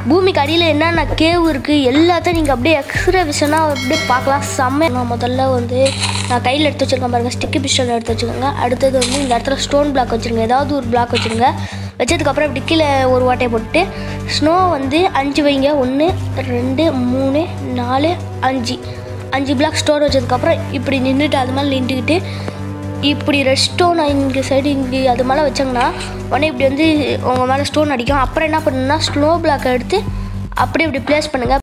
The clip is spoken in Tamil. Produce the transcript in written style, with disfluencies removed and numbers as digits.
பூமிக்கு அடியில் என்னென்ன கேவ் இருக்குது எல்லாத்தையும் நீங்கள் அப்படியே எக்ஸ்ரே விஷனாக அப்படியே பார்க்கலாம். செம்ம. நான் முதல்ல வந்து நான் கையில் எடுத்து வச்சுருக்கேன் பாருங்கள், ஸ்டிக்கி பிஸ்டல் எடுத்து வச்சுக்கோங்க. அடுத்தது வந்து இந்த இடத்துல ஸ்டோன் பிளாக் வச்சுருங்க, ஏதாவது ஒரு பிளாக் வச்சுருங்க. வச்சதுக்கப்புறம் இப்படி கீழே ஒரு வாட்டையை போட்டு ஸ்னோ வந்து 5 வைங்க. 1 2 3 4 5 பிளாக் ஸ்டோர் வச்சதுக்கப்புறம் இப்படி நின்றுட்டு அது மேலே நின்றுக்கிட்டு இப்படி ரெட் ஸ்டோன் இங்கே சைடு இங்கே அது மேலே வச்சாங்கன்னா உடனே இப்படி வந்து உங்கள் மேலே ஸ்டோன் அடிக்கும். அப்புறம் என்ன பண்ணுன்னா ஸ்னோ பிளாக்கை எடுத்து அப்படி இப்படி ப்ளேஸ் பண்ணுங்கள்.